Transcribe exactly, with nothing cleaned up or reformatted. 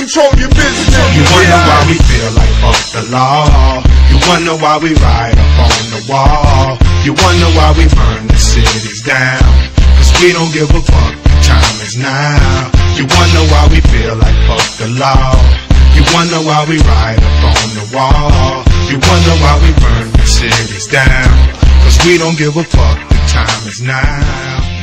control your business. You wonder why we feel like fuck the law. You wonder why we ride up on the wall. You wonder why we burn the cities down. Cause we don't give a fuck, the time is now. You wonder why we feel like fuck the law. You wonder why we ride up on the wall. You wonder why we burn the cities down. Cause we don't give a fuck, the time is now.